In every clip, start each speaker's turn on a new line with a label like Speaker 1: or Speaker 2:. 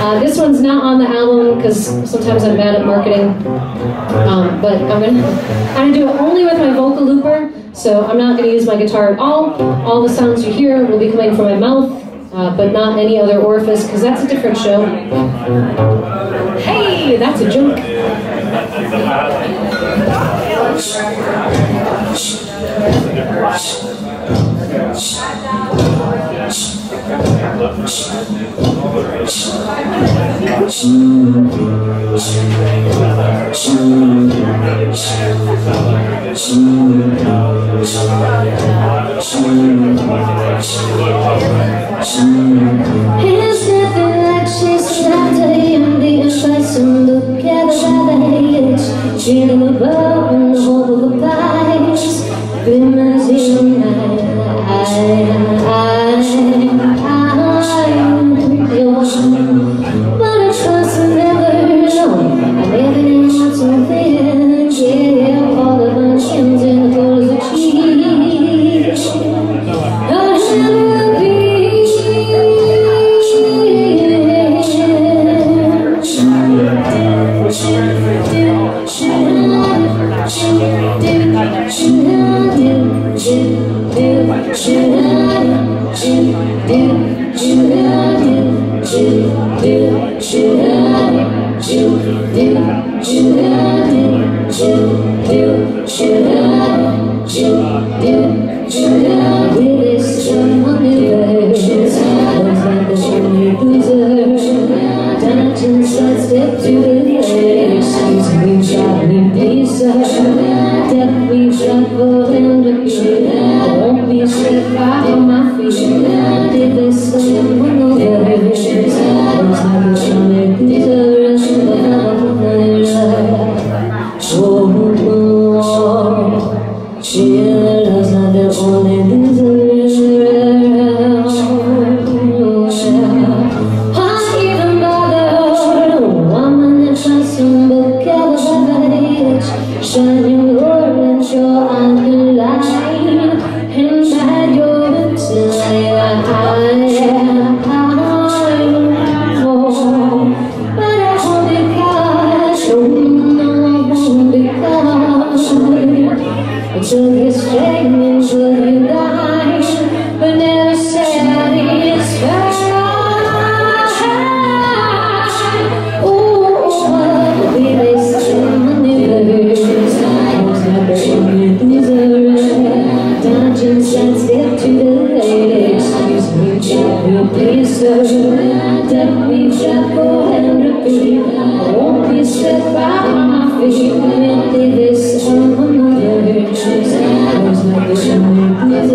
Speaker 1: This one's not on the album because sometimes I'm bad at marketing, but I'm gonna do it only with my vocal looper, so I'm not gonna use my guitar at all. All the sounds you hear will be coming from my mouth, but not any other orifice, because that's a different show. Hey, that's a joke.
Speaker 2: It's nothing like chasing after him, being bison together by the hedge, dreaming above in the hope of a prize. Glimmers in the night, I'm yours, but I trust I never know. I never want something, yeah, all of my hands in the colors of cheese. I'll never be. Step to the edge, excuse me, Charlie, please, sir. That we travel and repeat. I won't be set back on my feet. Did this someone over here? It's like a Charlie, please, sir. Cheerleaders are the only losers around. Shining orange, your underline, and that you're but I won't be caught, no, I won't be caught. I took it straight into your line, but never satisfied. Step to the lady, excuse me, Charlie, please, sir. That we travel and repeat. I won't be set by my feet. Did this on another chance. I was like a Charlie, please,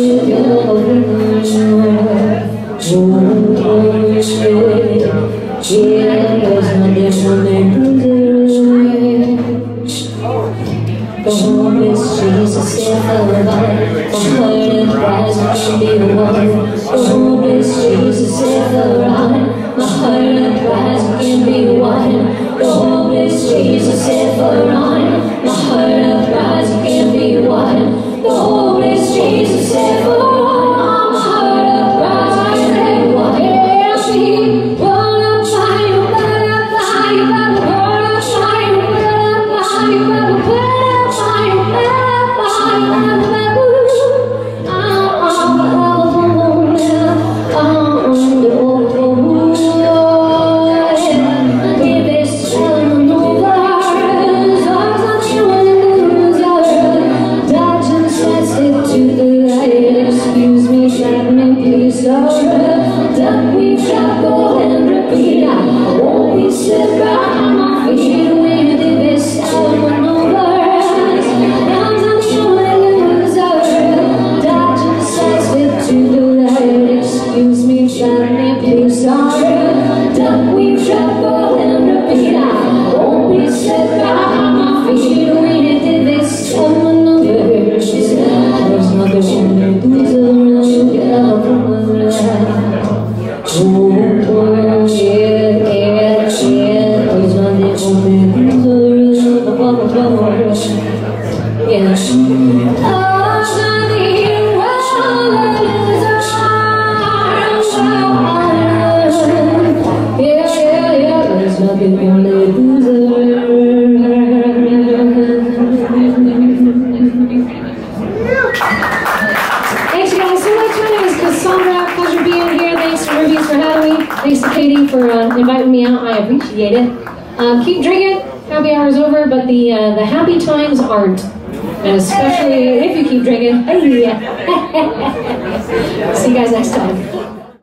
Speaker 2: Jesus, if I were my heart and eyes can be the one. Oh, bless Jesus, if I were my heart and eyes can be the one. Oh, bless Jesus, if I were my heart and eyes can be the one. Oh, bless Jesus, if I were my heart and eyes can be the one. That we travel and repeat. I won't be set by my feet. We did this out of nowhere. I'm the only loser. Dodging sidestep to the light. Excuse me, Charlie, please, sorry. That we travel and repeat. I won't be set by my feet. We did this out of nowhere. There's not the only loser. Oh, yeah, he's not the only loser. Yeah. Oh, yeah.
Speaker 1: the only loser. Thanks you guys so much. My name is Cassandra. Pleasure being here. Thanks to Ruby for having me. Thanks to Katie for inviting me out. I appreciate it. Keep drinking. Happy hour's over, but the happy times aren't. And especially if you keep drinking. See you guys next time.